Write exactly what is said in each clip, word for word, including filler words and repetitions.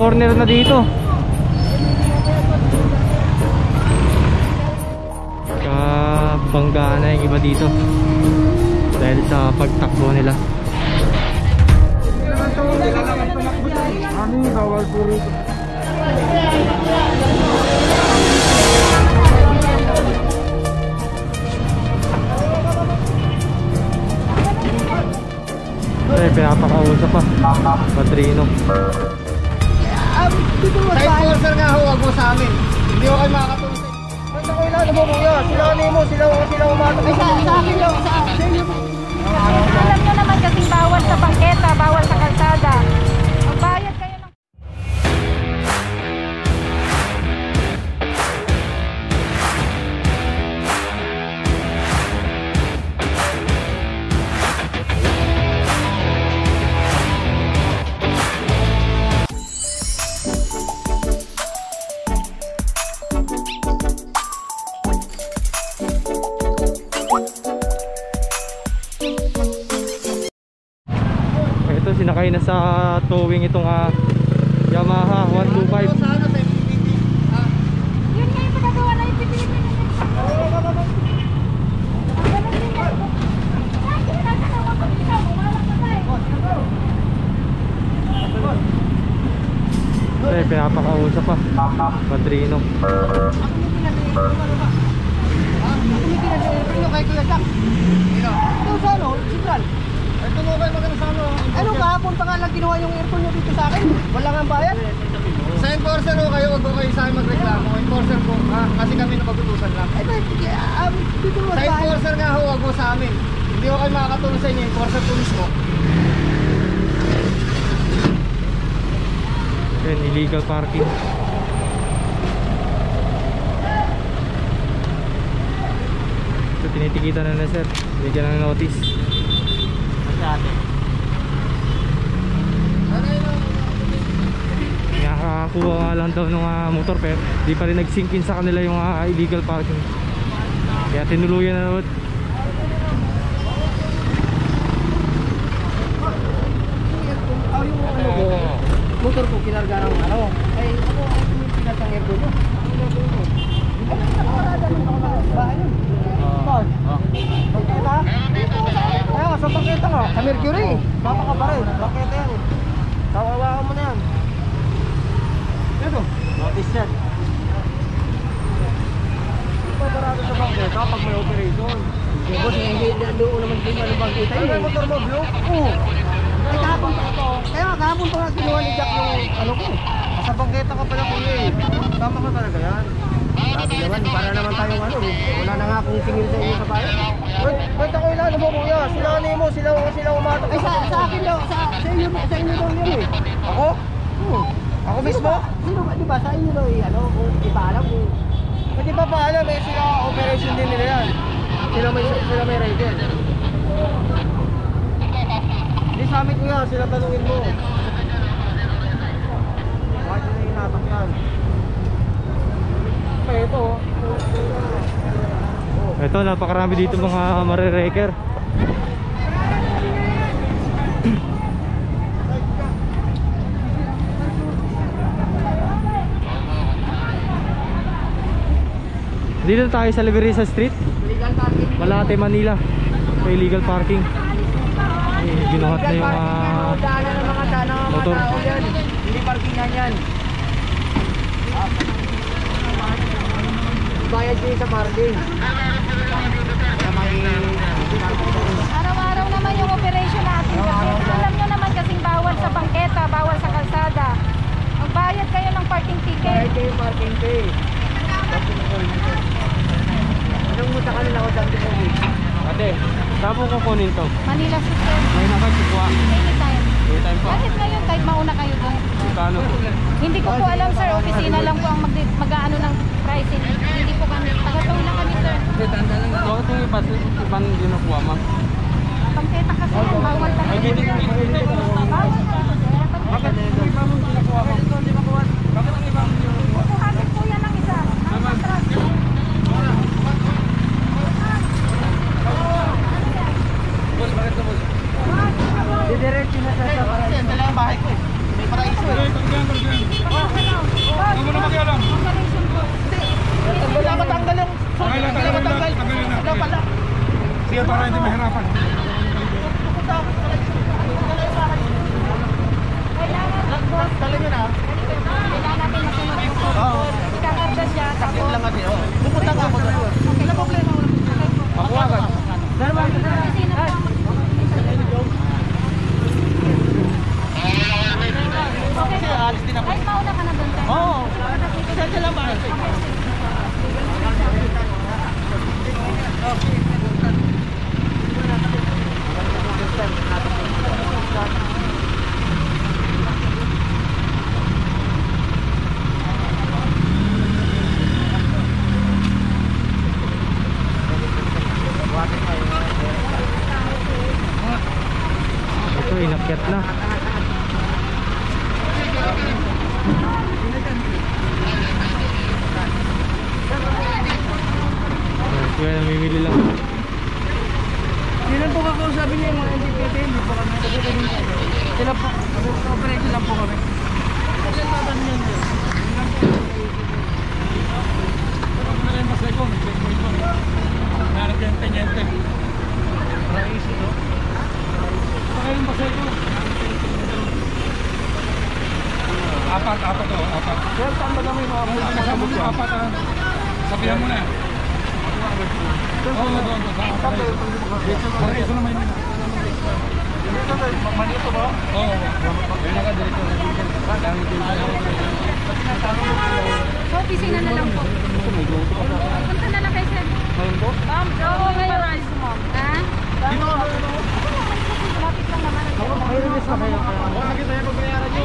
Corner na dito. Kabanggaan na yung iba dito dahil sa pagtakbo nila. Ano bawal po rito? Ay, pinapakausap pa Padrino. Sa enforcer nga ho, wag mo sa amin. Hindi ko kayo makakatulong. Ba't ako ilan mo kuya? Sila ni mo, sila sila umatok. Ay, sa, sa akin yun, sa akin yun. Alam nyo naman kasing bawal sa bangketa, bawal sa kalsada. Magbayad kayo ng... Sinakay na sa towing itong uh, Yamaha one two five. Yun nga yung pagkagawa na yung pipili. Ay, pinapakausap pa Padrino. Ano kahapon pa nga lang ginawa yung aircon nyo dito sa akin? Wala nga bayad? Sa enforcer ho kayo, wag ko kayo sa akin magreklamo. Enforcer ko, ha? Kasi kami na magutusan lang. Ay, um, dito mo sa enforcer nga ho, wag mo sa amin. Hindi ko kayo makakatulong sa inyo, enforcer po mismo. Yan, illegal parking. So, tinitikitan na na sir. Bigyan ng notice. Nakakakuha nga lang daw ng uh, motor pero di pa rin nag-sink in sa kanila yung uh, illegal parking. Kaya tinuluyan na naman. Oh, yung ano ko, motor ko kinarga ng ano. Ay, ako ay pinipilat ng aircon nyo. Ay, nakakarada rin ako na bahay yun. Saan? Bangketa? Kaya sa bangketa nga, sa Mercury. Baka ka pa rin, bangketa yan. Tawawakan mo na yan. Ito, notice yan. Hindi pa barado sa bangketa pag may operation. Hindi boss, hindi doon naman din ano bangketa yun. Ay, may motor mo, Blue? Oo. Ay, kahapon pa ito. Kaya kahapon pa nga kinuha ni Jack yung ano ko. Sa bangketa ka pala kuya eh. Tama ka talaga yan. Sabi naman, para naman tayong ano, wala na nga akong singil sa inyo sa bayan. Wait, wait ako ilan mo kuya, sila ni mo, sila sila umatok. Ay sa, sa akin daw, sa, sa inyo, sa inyo daw yun eh. Ako? Oo. Ako mismo? Sino ba, di ba, sa inyo daw eh, ano, kung ipaalam kung... Hindi pa paalam eh, sila operation din nila yan. Sila may, sila may rider. Hindi sa amin kuya, sila tanungin mo. Bakit na inatak yan? Ito. Ito, napakarami dito mga marireker. Dito tayo sa Liberisa Street, Malate, Manila. May illegal parking. Ay, ginuhat na yung uh, motor. Hindi parkingan yan. Bayad din sa parking. Araw-araw naman yung operation natin kasi alam nyo naman kasing bawal sa bangketa, bawal sa kalsada. Magbayad kayo ng parking ticket. Bayad kayo parking fee. Anong muta kanila ko dati po? Ate, saan po kukunin to? Manila Super. May nakachukwa. Anytime. Anytime po. Kahit ngayon, kahit mauna kayo doon. Kano po? Hindi ko po alam sir, opisina lang po ang mag-ano ng pricing. Hindi po kami, taga-tawin lang kami sir. Bakit yung iba, ibang ginukuha ma'am? Bangketa kasi yan, bawal talaga. Ay, hindi ko Bawal talaga. Bakit yung iba mong ginukuha ma'am? Bakit ang iba mong ginukuha? Kukuhanin po yan ang isa. Nasa truck. Boss, bakit na boss? Didiretso na sa sa parking. Ito lang ang bahay ko eh. May paraiso eh. matanggal yung... Okay lang, Hindi na matanggal. tanggalin na. Wala pala. Sige, para hindi mahirapan. Pupunta ako sa kalay. Kalay sa akin. Dala nyo na. Kailangan natin masunod. Oo. Ikakarga siya. Sakit lang kasi. oh. Pupunta ka ako doon. Wala problema. Ako agad. Dala ba? Sino po? Kasi alis din ako. Ay, mauna ka na doon. sir. Oo. Saan lang ba? Ito, inakyat na. Kaya namimili lang. Sino po kakausapin niya yung mga N D P P? Hindi po kami. Sila po. Operation lang po kami. Kasi tatanungin niyo. Pero kung nalay mas ko, checkpoint ko. Narap yung tenyente. Raisi to. Saka yung basay ko. Apat, apat to, apat. Sir, saan ba kami mga mga Kasama mo apat ha. Sabihan mo na. Oo, doon, doon. Sa apat. Raisi na may nila. Manito ba? Oo. Yung naka-director na dito. Langit yung So, opisina na lang po. Punta na lang kay sir. Ma'am, oo, ngayon. Ha? Dito ka ba? Lapit lang naman. Makirilis na kayo. Oo, nakita yung pagbayaran nyo.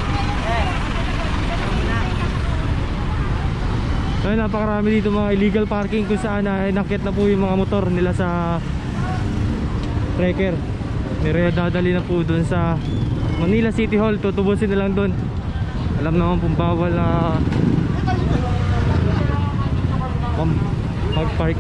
Ayun, napakarami dito mga illegal parking kung saan na inakyat na po yung mga motor nila sa tracker. Niredadali na po dun sa Manila City Hall. Tutubusin na lang dun. Alam naman pong bawal na mag-park.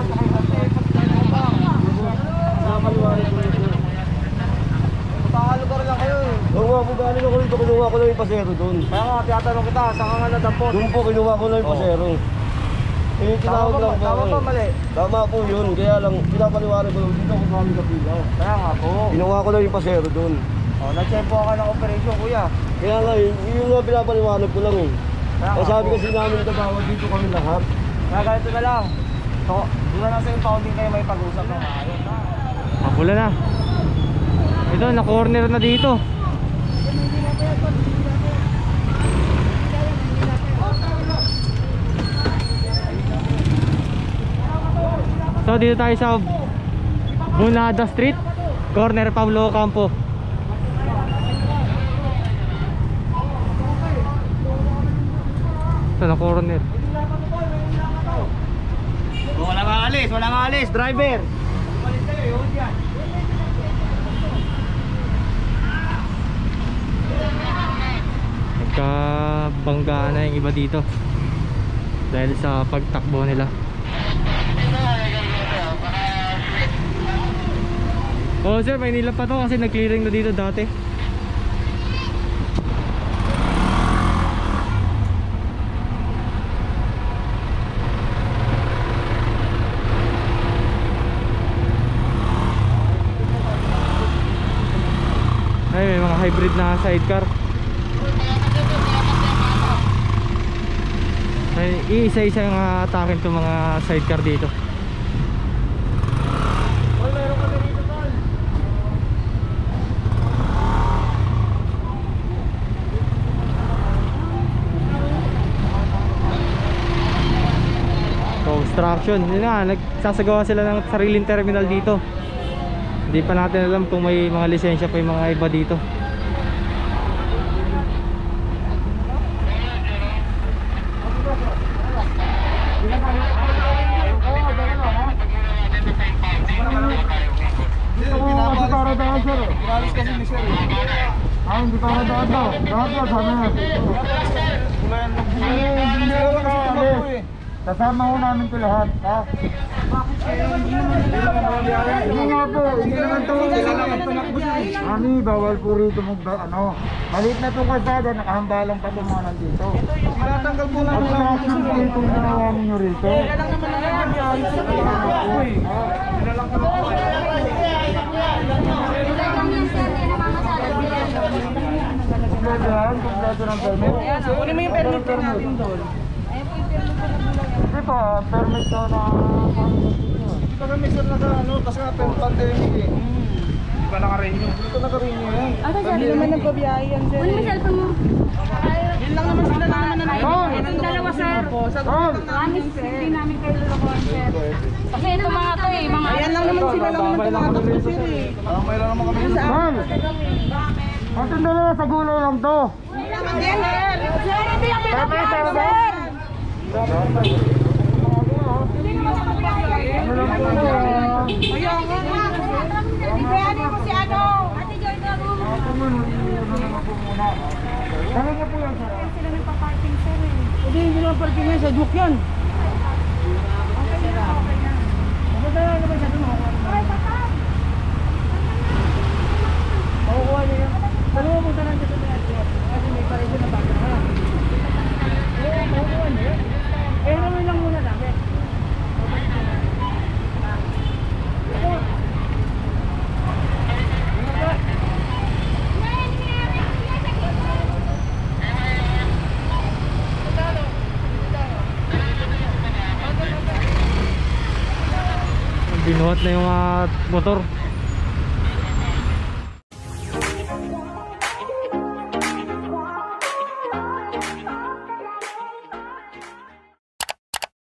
Baka lugar lang kayo eh. Oo nga po, galing ako rito, kinuha ko lang yung pasero doon. Kaya nga, tinatanong kita, saan ka nga nadampot? Doon po, kinuha ko lang yung pasero. Eh, Tama tinawag ba, lang po tama ako ba eh. mali? Tama po yun, kaya lang, pinapaliwanag ko lang dito ako kami sa pila. Kaya nga po. Kinuha ko lang yung pasero doon. Oh, nag-tempo ka ng operation, kuya. Kaya nga, yun, yun nga pinapaliwanag ko lang eh. Kaya Ang nga sabi po. kasi namin kabawag dito kami lahat. Kaya ganito na lang. So, di ba nasa impounding kayo may pag-usap ng maayos? Mapula na. Ito, na-corner na dito. So dito tayo sa Bunada Street, corner Pablo Campo. Ito na corner. Wala nga alis, wala nga alis, driver. Nagkabanggaan na yung iba dito dahil sa pagtakbo nila. Oh sir, may nila pa to kasi nag-clearing na dito dati. Ay, may mga hybrid na sidecar. Ay, isa-isa yung atakin itong mga sidecar dito. Construction, yun nga, nagsasagawa sila ng sariling terminal dito. Hindi pa natin alam kung may mga lisensya pa yung mga iba dito. Pinalis kasi ni sir. Ah, hindi para daan daw. Dapat daw, sabi na. Kasama ho namin ito lahat, ha? Bakit kayo? Hindi nga po, hindi naman ito. Mami, bawal po rito mag, ano, maliit na itong kalsada, nakahambalang pa itong mga nandito. Tinatanggal po namin At lahat ng po itong ginawa ninyo rito. Kompleto yan, kompleto ng permit. Kunin mo yung permit din natin doon. Hindi po, permit daw na Ito kami sir naka ano, kasi nga pero pandemic eh. Di ba naka-renew? Ito naka-renew yan. Hindi naman nagbabiyahe yan, sir. Ano yung cellphone mo? Yun lang naman sila naman na Tol! Yung dalawa, sir. Tol! Promise, hindi namin kayo lulukuhan, sir. Kasi ito mga to eh, mga... Ayan lang naman sila lang naman tumatakbo, sir eh. Parang may lang naman kami. Tol! Matunda na sa gulay lang to. Sir, hindi yung pinapayaan, sir! Ano lang po na yan? Ayaw nga. Ibayani mo si ano? Ate Joy, gago mo. Ako muna, ano naman po muna. Dali niyo po yan, sir. Sila nagpa-parking, sir eh. Hindi, hindi naman parking yan, sa Duke yan. Okay na, okay na. Maganda na naman siya doon. Ay, patay! Makukuha niya yan. Saan mo punta lang dito na yan? Kasi may parejo na bago na. Oo, makukuha niya yan. Eh, naman lang muna namin. Binuhat na yung ah, motor.